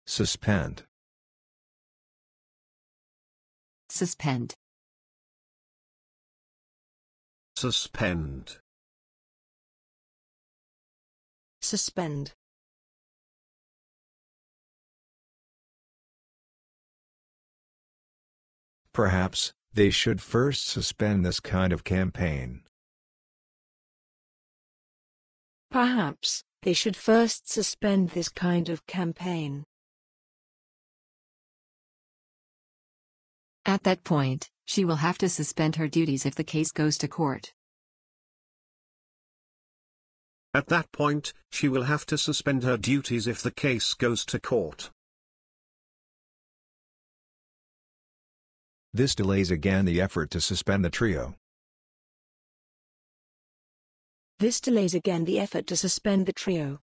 Suspend. Suspend. Suspend. Suspend. Perhaps, they should first suspend this kind of campaign. Perhaps, they should first suspend this kind of campaign. At that point, she will have to suspend her duties if the case goes to court. At that point, she will have to suspend her duties if the case goes to court. This delays again the effort to suspend the trio. This delays again the effort to suspend the trio.